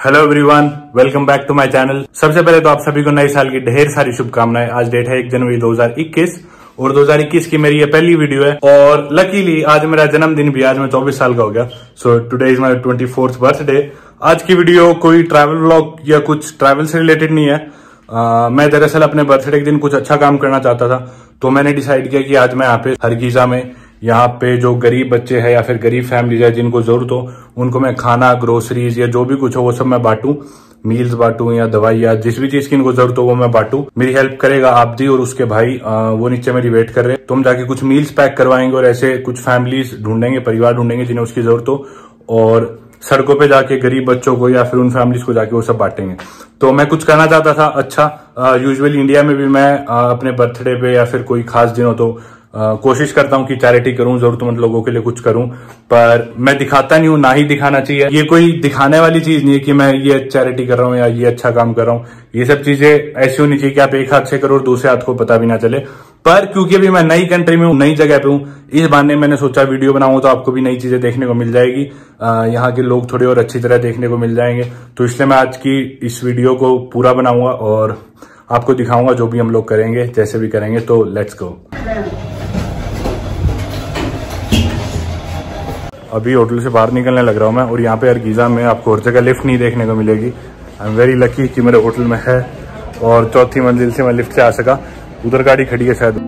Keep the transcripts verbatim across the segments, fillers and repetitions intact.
Hello everyone, welcome back to my channel. सबसे पहले तो आप सभी को नए साल की ढेर सारी शुभकामनाएं। आज डेट है एक जनवरी दो हजार इक्कीस और दो हजार इक्कीस की मेरी ये पहली वीडियो है और लकीली आज मेरा जन्मदिन भी, आज मैं चौबीस साल का हो गया। So today is my twenty fourth birthday. आज की वीडियो कोई ट्रैवल व्लॉग या कुछ ट्रैवल से रिलेटेड नहीं है। आ, मैं दरअसल अपने बर्थडे के दिन कुछ अच्छा काम करना चाहता था, तो मैंने डिसाइड किया कि आज मैं यहाँ पे हरगीजा में, यहाँ पे जो गरीब बच्चे हैं या फिर गरीब फैमिलीज है जिनको जरूरत हो, उनको मैं खाना, ग्रोसरीज या जो भी कुछ हो वो सब मैं बांटूं, मील्स बांटूं या दवाई या जिस भी चीज की इनको जरूरत हो वो मैं बांटूं। मेरी हेल्प करेगा आब्दी और उसके भाई, आ, वो नीचे मेरी वेट कर रहे हैं। तो हम जाके कुछ मील्स पैक करवाएंगे और ऐसे कुछ फैमिलीज ढूंढेंगे, परिवार ढूंढेंगे जिन्हें उसकी जरूरत हो, और सड़कों पे जाके गरीब बच्चों को या फिर उन फैमिलीज को जाके वो सब बांटेंगे। तो मैं कुछ करना चाहता था अच्छा। यूजुअली इंडिया में भी मैं आ, अपने बर्थडे पे या फिर कोई खास दिन हो तो आ, कोशिश करता हूँ कि चैरिटी करूं, जरूरतमंद लोगों के लिए कुछ करूं, पर मैं दिखाता नहीं हूं, ना ही दिखाना चाहिए। ये कोई दिखाने वाली चीज नहीं है कि मैं ये चैरिटी कर रहा हूँ या ये अच्छा काम कर रहा हूँ। ये सब चीजें ऐसी होनी चाहिए कि आप एक हाथ से करो और दूसरे हाथ को पता भी ना चले। पर क्योंकि अभी मैं नई कंट्री में हूँ, नई जगह पे हूँ, इस बहाने मैंने सोचा वीडियो बनाऊंगा तो आपको भी नई चीजें देखने को मिल जाएगी, यहाँ के लोग थोड़े और अच्छी तरह देखने को मिल जाएंगे। तो इसलिए मैं आज की इस वीडियो को पूरा बनाऊंगा और आपको दिखाऊंगा जो भी हम लोग करेंगे, जैसे भी करेंगे। तो लेट्स गो। अभी होटल से बाहर निकलने लग रहा हूँ मैं, और यहाँ पे हरगीजा में आपको हर जगह लिफ्ट नहीं देखने को मिलेगी। आई एम वेरी लकी कि मेरे होटल में है और चौथी मंजिल से मैं लिफ्ट से आ सका। उधर गाड़ी खड़ी है शायद।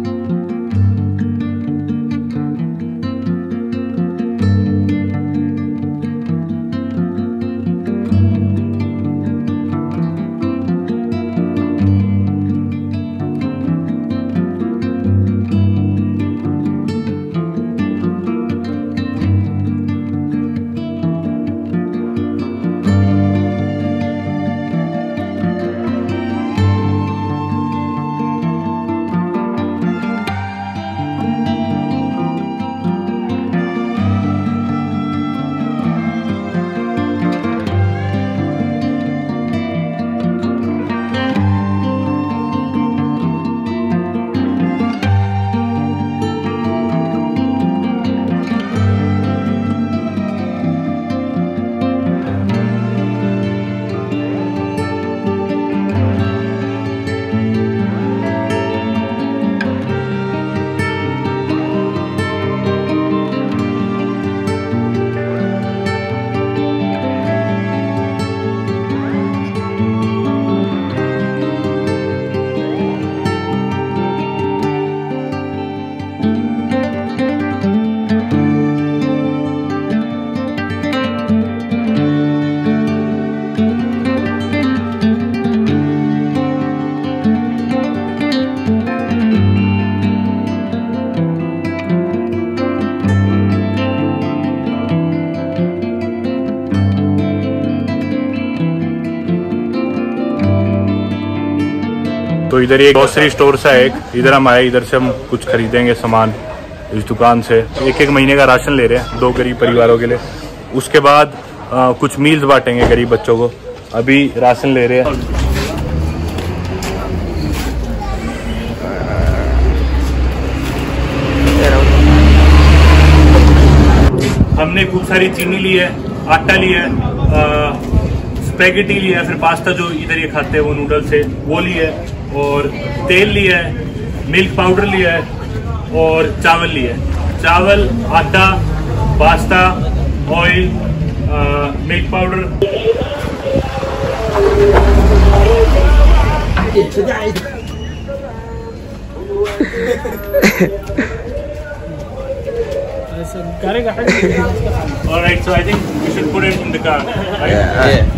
तो इधर एक ग्रोसरी स्टोर सा है, एक इधर हम आए, इधर से हम कुछ खरीदेंगे सामान इस दुकान से। एक एक महीने का राशन ले रहे हैं दो गरीब परिवारों के लिए। उसके बाद आ, कुछ मील्स बांटेंगे गरीब बच्चों को। अभी राशन ले रहे हैं। हमने खूब सारी चीनी ली है, आटा लिया है, स्पैगेटी लिया है, फिर पास्ता जो इधर ये खाते हैं वो नूडल्स है वो लिया है, और तेल लिया है, मिल्क पाउडर लिया है और चावल लिया है। चावल, आटा, pasta, oil, milk powder. All right, so I think we should put it in the car, right? Yeah. Yeah.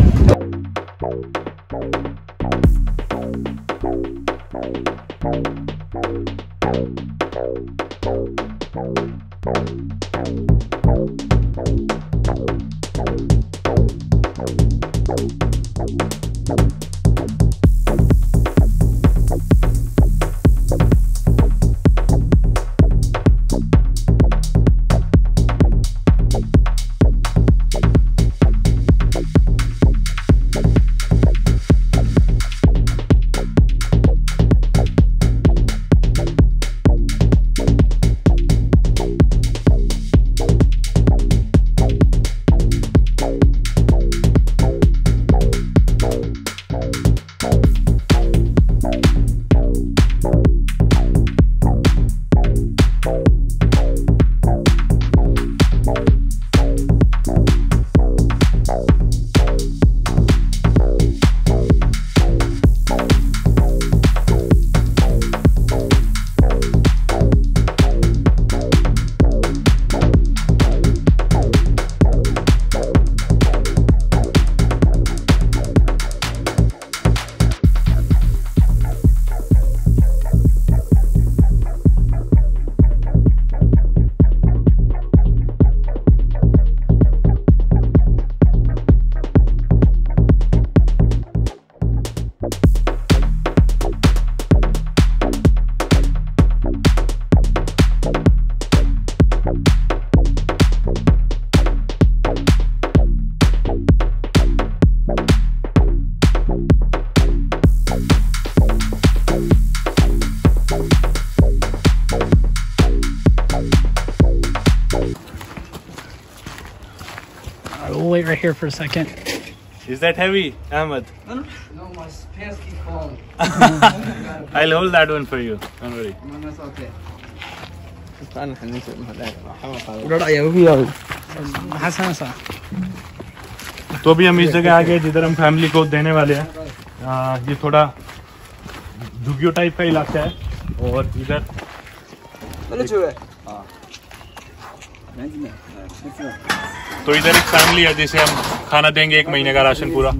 wait right here for a second. Is that heavy, Ahmed? No, my pants keep falling. I'll hold that one for you. Don't worry. No, that's okay. तो अभी हम इस जगह आ गए जिधर हम family को देने वाले हैं। आ, ये थोड़ा झुग्गियों टाइप का इलाका है और इधर तो इधर एक फैमिली है जिसे हम खाना देंगे एक महीने का राशन पूरा।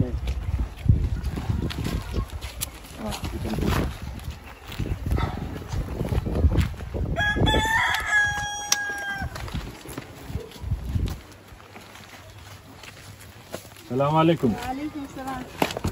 अस्सलाम वालेकुम। वालेकुम सलाम।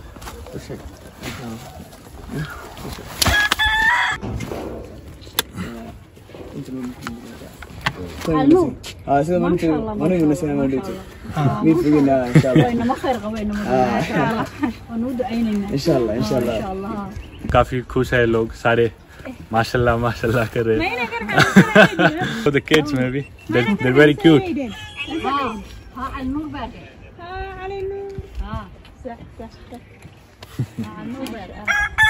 اه سيدا ما نتي ما نيجي نسمع ما نتي مين فينا ان شاء الله وين ما خير قوينا ما شاء الله ونود عيننا ان شاء الله ان شاء الله ان شاء الله काफी खुश है लोग सारे माशाल्लाह माशाल्लाह कर रहे हैं। So the kids maybe they're, they're very cute. ها ها النور باقي ها على النور ها صح صح صح ها النور باقي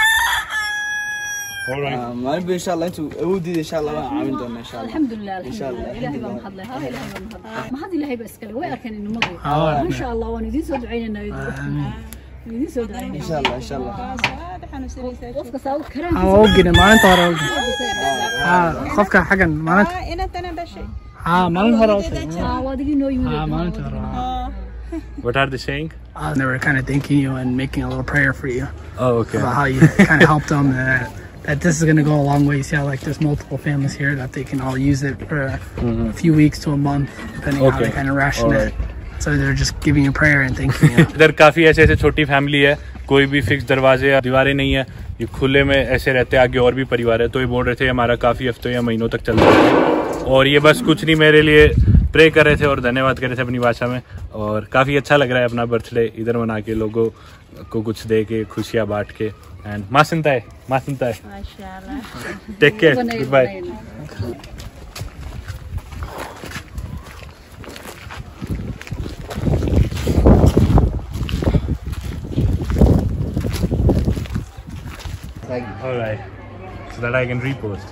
All right. ما نبي ان شاء الله انتم ودي ان شاء الله عامل دونا ان شاء الله. الحمد لله ان شاء الله الهي بقى محضله ها الهي بقى محضله ما هذه الهي بس كله وين كان انه مضي ان شاء الله وندين سود عيننا ندين سود عيننا ان شاء الله ان شاء الله. qofka saawad karaan ها اوجي maalinta hore ها qofka xagan maalinta inantana dhashay ها maalin hore ها waadigi noo yimid ها maalinta hore What are they saying? uh, they were kind of thanking you and making a little prayer for you Oh, okay. about how you kind of helped them uh, that this is going to go a long way. See how like there's multiple families here that they can all use it for a Mm-hmm. few weeks to a month depending on how Okay. they kind of ration All it. So they're just giving you prayer and thanking you. इधर काफी ऐसे ऐसे छोटी family है, कोई भी fix दरवाजे या दीवारें नहीं है, ये खुले में ऐसे रहते हैं। आगे और भी परिवार है तो ये बोल रहे थे हमारा काफी हफ्तों या महीनों तक चलता है और ये बस कुछ नहीं मेरे लिए प्रे कर रहे थे और धन्यवाद कर रहे थे अपनी भाषा में। और काफी अच्छा लग रहा है अपना बर्थडे इधर मना के, लोगों को कुछ दे के खुशियाँ बांट के। एंड माँ सुनता है माँ सुनता है माशाल्लाह take care goodbye. All right, so that I can repost.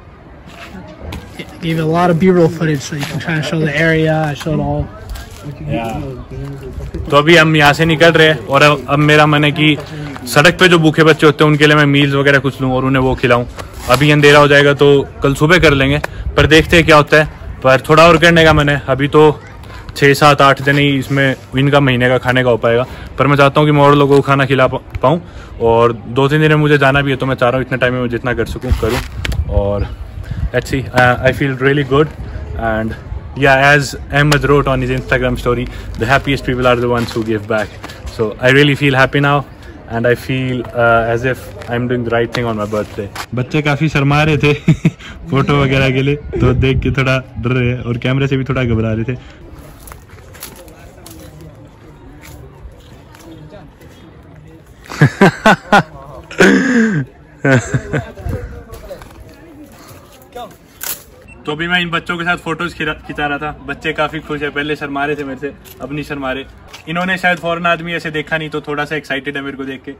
I gave you a lot of B-roll footage so you can kind of show the area. I showed all. Yeah. तो अभी हम यहाँ से निकल रहे हैं और अब अब मेरा मन है कि सड़क पे जो भूखे बच्चे होते हैं उनके लिए मैं मील्स वगैरह कुछ लूँ और उन्हें वो खिलाऊं। अभी अंधेरा हो जाएगा तो कल सुबह कर लेंगे, पर देखते हैं क्या होता है। पर थोड़ा और करने का मन है। अभी तो छः सात आठ दिन ही इसमें इनका महीने का खाने का हो पाएगा, पर मैं चाहता हूँ कि मैं और लोगों को खाना खिला पाऊँ। और दो तीन दिन में मुझे जाना भी है तो मैं चाह रहा हूँ इतने टाइम में मैं जितना कर सकूँ करूँ। और let's see, uh, I feel really good. And yeah, as Ahmed wrote on his Instagram story, the happiest people are the ones who give back. So I really feel happy now and I feel uh, as if I'm doing the right thing on my birthday. बच्चे काफ़ी शर्मा रहे थे photo वगैरह के लिए, तो देख के थोड़ा डर रहे हैं और कैमरे से भी थोड़ा घबरा रहे थे। तो अभी मैं इन बच्चों के साथ फोटोज खिंचा रहा था। बच्चे काफी खुश है, पहले शर्मा रहे थे मेरे से, अब नहीं शर्मा रहे। इन्होंने शायद फॉरेन आदमी ऐसे देखा नहीं तो थोड़ा सा एक्साइटेड है मेरे को देख के।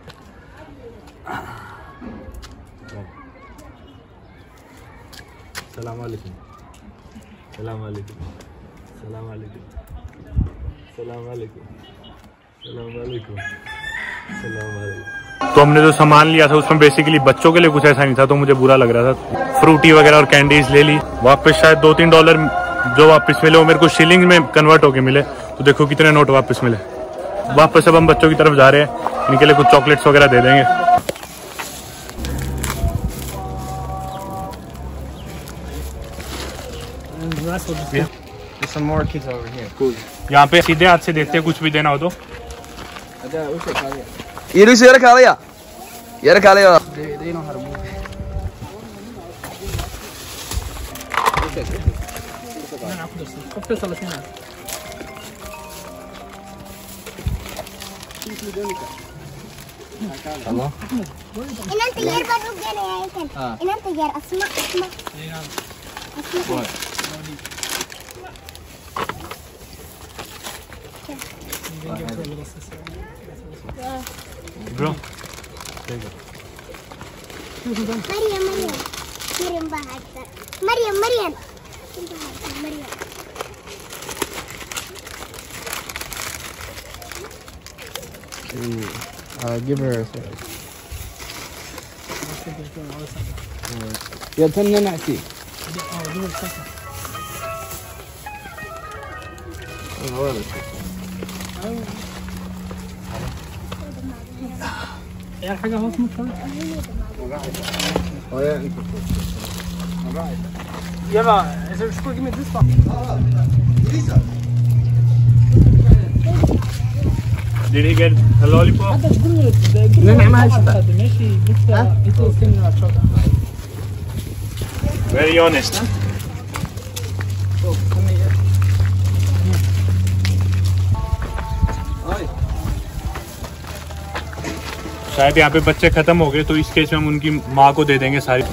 सलाम वालेकुम सलाम वालेकुम सलाम वालेकुम सलाम वालेकुम सलाम वालेकुम सलाम वालेकुम। तो हमने जो सामान लिया था उसमें बेसिकली बच्चों के लिए कुछ ऐसा नहीं था, तो मुझे बुरा लग रहा था। फ्रूटी वगैरह और कैंडीज ले ली। वापस शायद दो तीन डॉलर जो वापस मिले वो मेरे को शिलिंग में कन्वर्ट होके मिले। तो देखो कितने नोट वापस मिले। वापस अब हम बच्चों की तरफ जा रहे हैं, इनके लिए कुछ चॉकलेट्स वगैरह दे देंगे। यहाँ पे सीधे हाथ से देते कुछ भी देना हो तो। ये रुसे यार खा लिया यार खा लिया। إن أنت جير برضو جير يا إيكن إن أنت جير أسمع أسمع أسمع then give it to her little sister. Bro, take it. Mariam, Mariam. Mariam Bahar. Mariam, Mariam. Mariam. Uh, give her a يا تنى نعتي. يا حاجة هو اسمه شو؟ يلا إذا مش كل جميل تسمع. Did he get a lollipop? نعم هاي شباب. ماشي لسه لسه استنى شوطة. Very honest. शायद यहाँ पे बच्चे खत्म हो गए तो इस केस में हम उनकी माँ को दे देंगे सारी।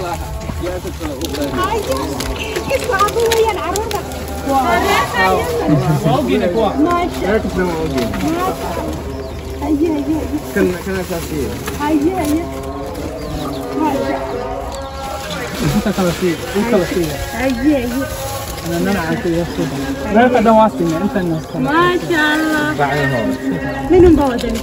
ما شاء الله. من مبودني؟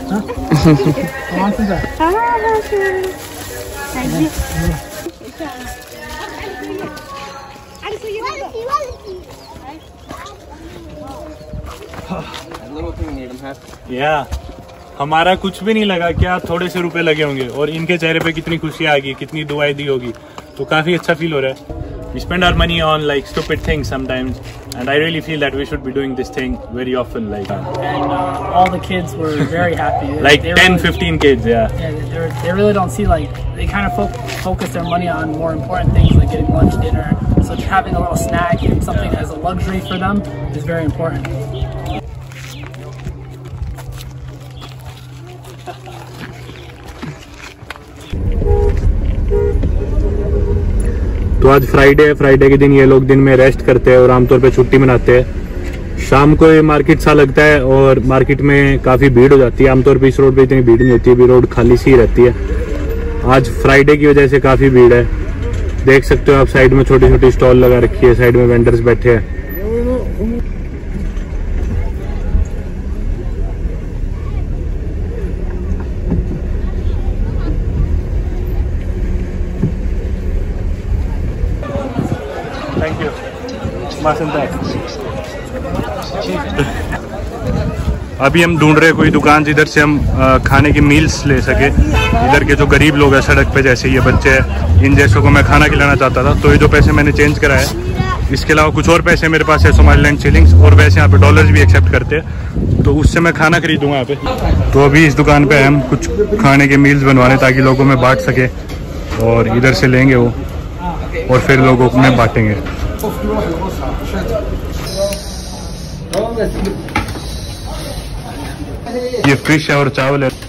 या हमारा कुछ भी नहीं लगा, क्या थोड़े से रुपए लगे होंगे और इनके चेहरे पे कितनी खुशी आ गई, कितनी दुआएं दी होगी, तो काफी अच्छा फील हो रहा है। We spend our money on like stupid things sometimes, and I really feel that we should be doing this thing very often. Like, And uh, all the kids were very happy. like They ten, really- fifteen kids, yeah. Yeah, they, they, they really don't see like they kind of fo- focus their money on more important things like getting lunch, dinner. So just having a little snack and something as a luxury for them is very important. तो आज Friday है, Friday के दिन ये लोग दिन में rest करते हैं और आमतौर पे छुट्टी मनाते हैं। शाम को ये मार्केट सा लगता है और मार्केट में काफी भीड़ हो जाती है। आमतौर पे इस रोड पे इतनी भीड़ नहीं होती है, अभी रोड खाली सी रहती है। आज फ्राइडे की वजह से काफी भीड़ है, देख सकते हो आप। साइड में छोटी छोटी स्टॉल लगा रखी है, साइड में वेंडर्स बैठे हैं। Thank you. अभी हम ढूंढ रहे हैं कोई दुकान जिधर से हम आ, खाने की मील्स ले सके। इधर के जो गरीब लोग हैं सड़क पे, जैसे ये बच्चे हैं, इन जैसों को मैं खाना खिलाना चाहता था। तो ये जो पैसे मैंने चेंज कराया, इसके अलावा कुछ और पैसे मेरे पास है, सोमालीलैंड शिलिंग्स, और वैसे यहाँ पे डॉलर्स भी एक्सेप्ट करते हैं, तो उससे मैं खाना खरीदूंगा यहाँ पे। तो अभी इस दुकान पे हम कुछ खाने के मील्स बनवाने ताकि लोगों में बांट सके, और इधर से लेंगे वो और फिर लोगों में बांटेंगे। ये फिश है और चावल है।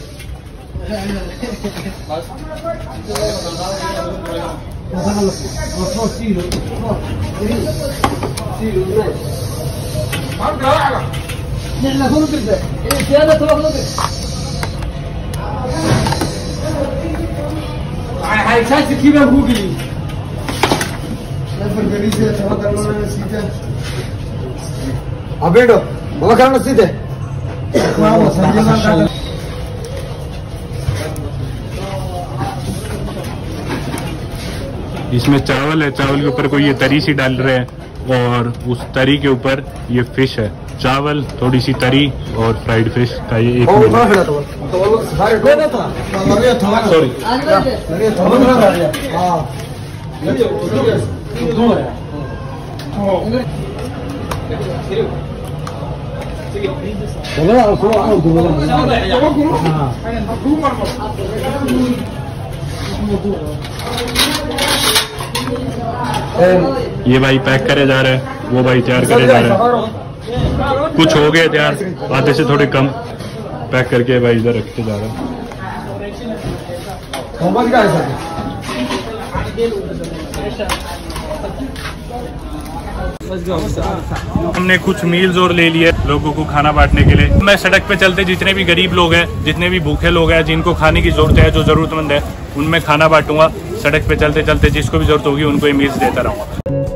अबेडो बाबा खाना सीधे इसमें चावल है, चावल के ऊपर कोई ये तरी सी डाल रहे हैं, और उस तरी के ऊपर ये फिश है। चावल, थोड़ी सी तरी और फ्राइड फिश का ये एक सॉरी ये भाई पैक करे जा रहे हैं, वो भाई तैयार करे जा रहे हैं। कुछ हो गए तैयार, आधे से थोड़े कम पैक करके भाई इधर रखते जा रहे हैं। हमने कुछ मील्स और ले लिए लोगों को खाना बांटने के लिए। मैं सड़क पे चलते जितने भी गरीब लोग हैं, जितने भी भूखे लोग हैं, जिनको खाने की जरूरत है, जो जरूरतमंद है, उनमें खाना बांटूंगा। सड़क पे चलते चलते जिसको भी जरूरत होगी उनको ये मील्स देता रहूँगा।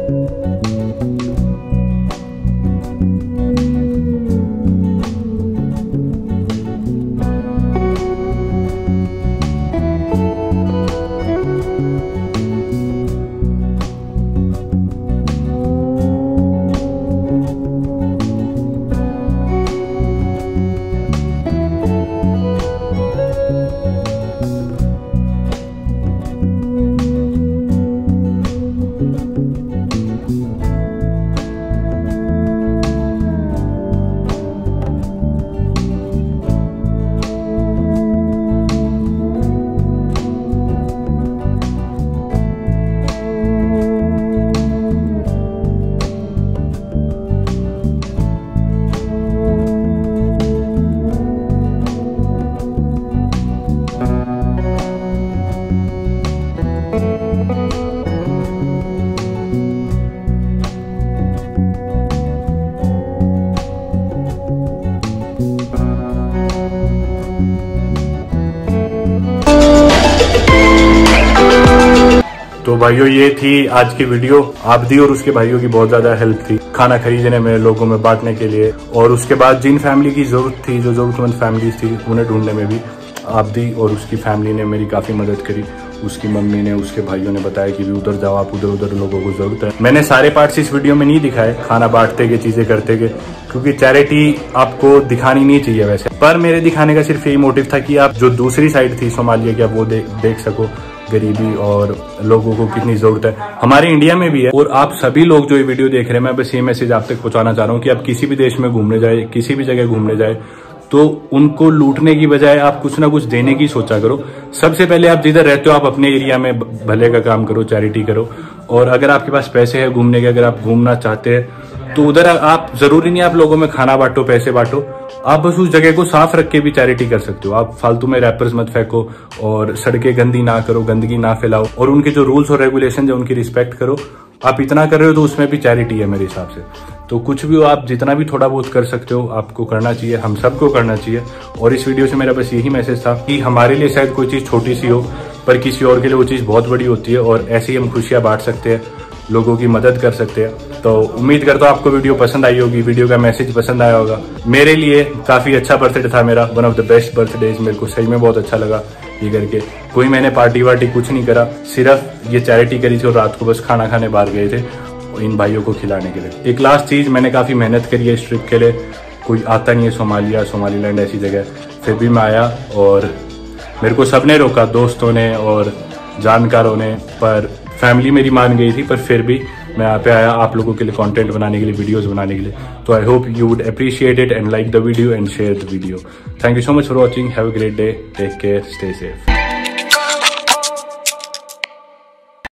तो भाइयों ये थी आज की वीडियो। आबदी और उसके भाइयों की बहुत ज्यादा हेल्प थी खाना खरीदने में, लोगों में बांटने के लिए, और उसके बाद जिन फैमिली की जरूरत थी, जो जरूरतमंद फैमिलीज थी, उन्हें ढूंढने में भी आबदी और उसकी फैमिली ने मेरी काफी मदद करी। उसकी मम्मी ने, उसके भाइयों ने बताया कि भी उधर जाओ, आप उधर उधर लोगों को जरूरत है। मैंने सारे पार्ट्स इस वीडियो में नहीं दिखाए, खाना बांटते के, चीजें करते के, क्योंकि चैरिटी आपको दिखानी नहीं चाहिए वैसे, पर मेरे दिखाने का सिर्फ यही मोटिव था कि आप जो दूसरी साइड थी सोमालिया की, आप वो दे, देख सको, गरीबी और लोगों को कितनी जरूरत है। हमारे इंडिया में भी है। और आप सभी लोग जो ये वीडियो देख रहे हैं, मैं बस ये मैसेज आप तक पहुंचाना चाह रहा हूँ कि आप किसी भी देश में घूमने जाए, किसी भी जगह घूमने जाए, तो उनको लूटने की बजाय आप कुछ ना कुछ देने की सोचा करो। सबसे पहले आप जिधर रहते हो, आप अपने एरिया में भले का काम करो, चैरिटी करो। और अगर आपके पास पैसे है घूमने के, अगर आप घूमना चाहते हैं, तो उधर आप जरूरी नहीं आप लोगों में खाना बांटो, पैसे बांटो, आप बस उस जगह को साफ रख के भी चैरिटी कर सकते हो। आप फालतू में रैपर्स मत फेंको और सड़कें गंदी ना करो, गंदगी ना फैलाओ, और उनके जो रूल्स और रेगुलेशन है उनकी रिस्पेक्ट करो। आप इतना कर रहे हो तो उसमें भी चैरिटी है मेरे हिसाब से। तो कुछ भी हो, आप जितना भी थोड़ा बहुत कर सकते हो आपको करना चाहिए, हम सबको करना चाहिए। और इस वीडियो से मेरा बस यही मैसेज था कि हमारे लिए शायद कोई चीज छोटी सी हो, पर किसी और के लिए वो चीज बहुत बड़ी होती है, और ऐसे ही हम खुशियां बांट सकते हैं, लोगों की मदद कर सकते हैं। तो उम्मीद करता हूँ आपको वीडियो पसंद आई होगी, वीडियो का मैसेज पसंद आया होगा। मेरे लिए काफी अच्छा बर्थडे था मेरा, one of the best birthdays. मेरे को सही में बहुत अच्छा लगा ये करके। कोई मैंने पार्टी वार्टी कुछ नहीं करा, सिर्फ ये चैरिटी करी थी और रात को बस खाना खाने बाहर गए थे इन भाइयों को खिलाने के लिए। एक लास्ट चीज, मैंने काफी मेहनत करी है इस ट्रिप के लिए। कोई आता नहीं है सोमालिया, सोमालीलैंड ऐसी जगह, फिर भी मैं आया और मेरे को सबने रोका, दोस्तों ने और जानकारों ने, पर फैमिली मेरी मान गई थी। पर फिर भी मैं यहाँ पे आया आप लोगों के लिए कंटेंट बनाने के लिए, वीडियोस बनाने के लिए। तो I hope you would appreciate it and like the video and share the video. Thank you so much for watching. Have a great day, take care, stay safe.